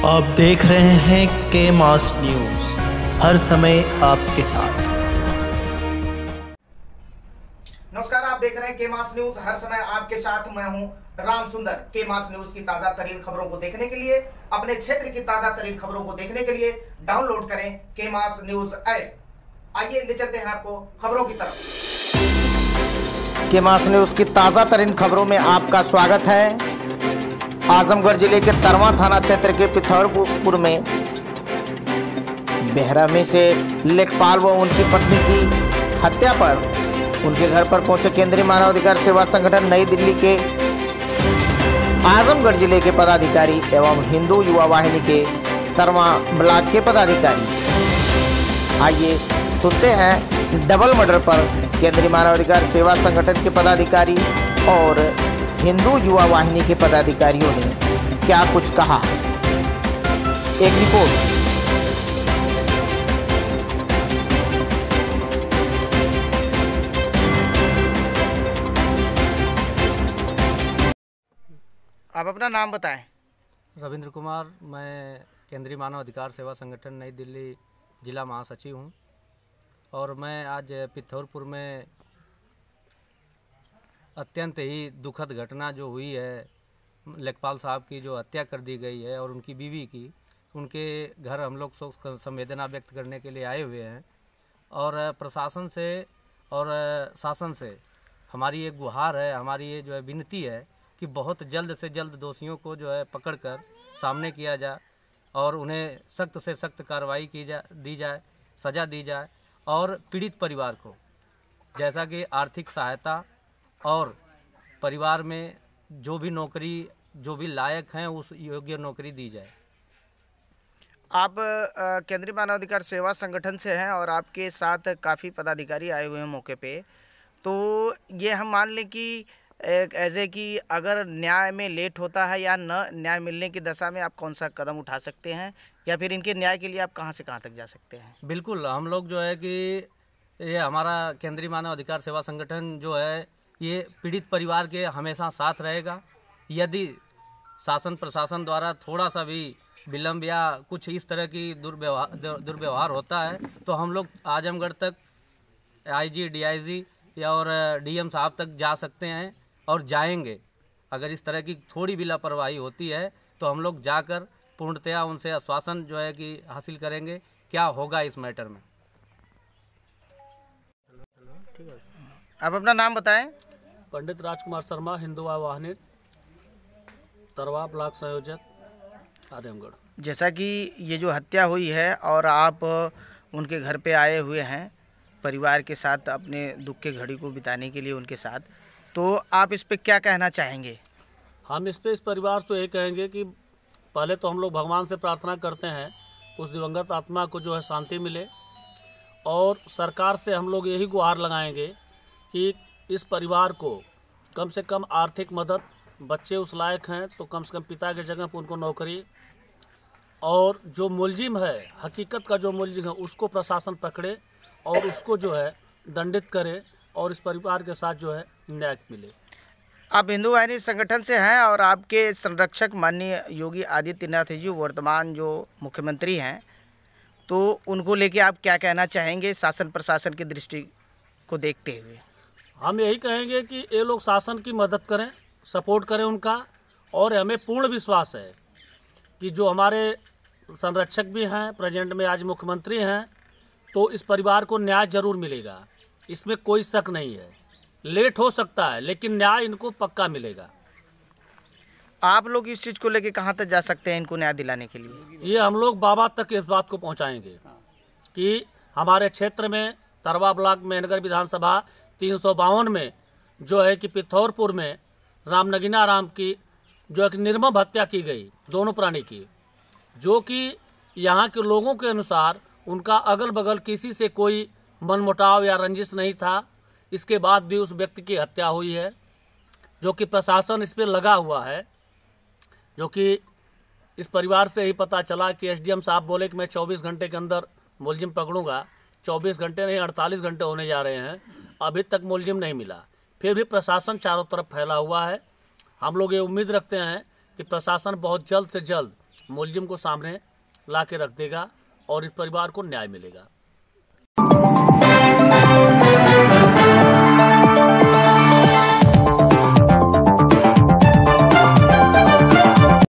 आप देख रहे हैं के मास न्यूज, हर समय आपके साथ। नमस्कार, आप देख रहे हैं के मास न्यूज, हर समय आपके साथ। मैं हूं राम सुंदर। के मास न्यूज की ताजा तरीन खबरों को देखने के लिए, अपने क्षेत्र की ताजा तरीन खबरों को देखने के लिए डाउनलोड करें के मास न्यूज ऐप। आइए ले चलते हैं आपको खबरों की तरफ। के मास न्यूज की ताजा तरीन खबरों में आपका स्वागत है। आजमगढ़ जिले के तरवा थाना क्षेत्र के पिथौरपुर में बेहरामी से लेखपाल व उनकी पत्नी की हत्या पर उनके घर पर पहुंचे केंद्रीय मानवाधिकार सेवा संगठन नई दिल्ली के आजमगढ़ जिले के पदाधिकारी एवं हिंदू युवा वाहिनी के तरवा ब्लॉक के पदाधिकारी। आइए सुनते हैं डबल मर्डर पर केंद्रीय मानवाधिकार सेवा संगठन के पदाधिकारी और हिंदू युवा वाहिनी के पदाधिकारियों ने क्या कुछ कहा। एक रिपोर्ट। आप अपना नाम बताएं। रविंद्र कुमार, मैं केंद्रीय मानव अधिकार सेवा संगठन नई दिल्ली जिला महासचिव हूं और मैं आज पिथौरपुर में अत्यंत ही दुखद घटना जो हुई है, लेखपाल साहब की जो हत्या कर दी गई है और उनकी बीवी की, उनके घर हम लोग शोक संवेदना व्यक्त करने के लिए आए हुए हैं। और प्रशासन से और शासन से हमारी एक गुहार है, हमारी ये जो है विनती है कि बहुत जल्द से जल्द दोषियों को जो है पकड़कर सामने किया जाए और उन्हें सख्त से सख्त कार्रवाई दी जाए, सज़ा दी जाए। और पीड़ित परिवार को जैसा कि आर्थिक सहायता और परिवार में जो भी नौकरी, जो भी लायक हैं, उस योग्य नौकरी दी जाए। आप केंद्रीय मानवाधिकार सेवा संगठन से हैं और आपके साथ काफ़ी पदाधिकारी आए हुए हैं मौके पे। तो ये हम मान लें कि ऐसे कि अगर न्याय में लेट होता है या न न्याय मिलने की दशा में आप कौन सा कदम उठा सकते हैं, या फिर इनके न्याय के लिए आप कहां से कहां तक जा सकते हैं? बिल्कुल, हम लोग जो है कि ये हमारा केंद्रीय मानव अधिकार सेवा संगठन जो है ये पीड़ित परिवार के हमेशा साथ रहेगा। यदि शासन प्रशासन द्वारा थोड़ा सा भी विलम्ब या कुछ इस तरह की दुर्व्यवहार होता है तो हम लोग आजमगढ़ तक आईजी, डीआईजी या और डीएम साहब तक जा सकते हैं और जाएंगे। अगर इस तरह की थोड़ी भी लापरवाही होती है तो हम लोग जाकर पूर्णतया उनसे आश्वासन जो है कि हासिल करेंगे क्या होगा इस मैटर में। आप अपना नाम बताएं। पंडित राजकुमार शर्मा, हिंदू युवा वाहिनी, तरवा ब्लॉक संयोजक, आजमगढ़। जैसा कि ये जो हत्या हुई है और आप उनके घर पे आए हुए हैं परिवार के साथ अपने दुख के घड़ी को बिताने के लिए उनके साथ, तो आप इस पे क्या कहना चाहेंगे? हम इस परिवार से यही कहेंगे कि पहले तो हम लोग भगवान से प्रार्थना करते हैं उस दिवंगत आत्मा को जो है शांति मिले, और सरकार से हम लोग यही गुहार लगाएंगे कि इस परिवार को कम से कम आर्थिक मदद, बच्चे उस लायक हैं तो कम से कम पिता की जगह पर उनको नौकरी, और जो मुलजिम है, हकीकत का जो मुलजिम है उसको प्रशासन पकड़े और उसको जो है दंडित करे और इस परिवार के साथ जो है न्याय मिले। आप हिंदू वाहिनी संगठन से हैं और आपके संरक्षक माननीय योगी आदित्यनाथ जी वर्तमान जो मुख्यमंत्री हैं, तो उनको लेके आप क्या कहना चाहेंगे शासन प्रशासन की दृष्टि को देखते हुए? हम यही कहेंगे कि ये लोग शासन की मदद करें, सपोर्ट करें उनका, और हमें पूर्ण विश्वास है कि जो हमारे संरक्षक भी हैं, प्रेजेंट में आज मुख्यमंत्री हैं, तो इस परिवार को न्याय जरूर मिलेगा, इसमें कोई शक नहीं है। लेट हो सकता है लेकिन न्याय इनको पक्का मिलेगा। आप लोग इस चीज़ को लेके कहाँ तक जा सकते हैं इनको न्याय दिलाने के लिए? ये हम लोग बाबा तक इस बात को पहुँचाएँगे कि हमारे क्षेत्र में तरवा ब्लॉक में नगर विधानसभा 352 में जो है कि पिथौरपुर में रामनगीना राम की जो एक निर्मम हत्या की गई, दोनों प्राणी की, जो कि यहाँ के लोगों के अनुसार उनका अगल बगल किसी से कोई मनमुटाव या रंजिश नहीं था, इसके बाद भी उस व्यक्ति की हत्या हुई है, जो कि प्रशासन इस पर लगा हुआ है। जो कि इस परिवार से ही पता चला कि एसडीएम साहब बोले कि मैं 24 घंटे के अंदर मुलजिम पकड़ूंगा। 24 घंटे नहीं, 48 घंटे होने जा रहे हैं, अभी तक मुलजिम नहीं मिला। फिर भी प्रशासन चारों तरफ फैला हुआ है। हम लोग ये उम्मीद रखते हैं कि प्रशासन बहुत जल्द से जल्द मुलजिम को सामने ला के रख देगा और इस परिवार को न्याय मिलेगा।